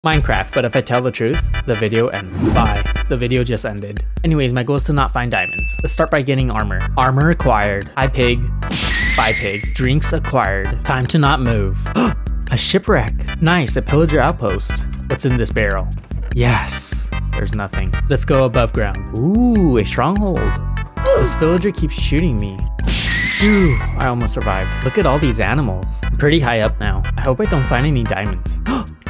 Minecraft, but if I tell the truth, the video ends. Bye. The video just ended. Anyways, my goal is to not find diamonds. Let's start by getting armor. Armor acquired. Hi pig. Bye pig. Drinks acquired. Time to not move. A shipwreck. Nice, a pillager outpost. What's in this barrel? Yes. There's nothing. Let's go above ground. Ooh, a stronghold. This villager keeps shooting me. Ooh, I almost survived. Look at all these animals. I'm pretty high up now. I hope I don't find any diamonds.